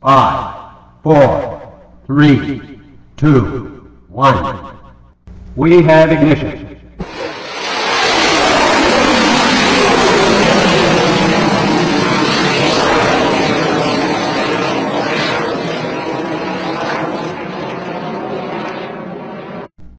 5, 4, 3, 2, 1. We have ignition.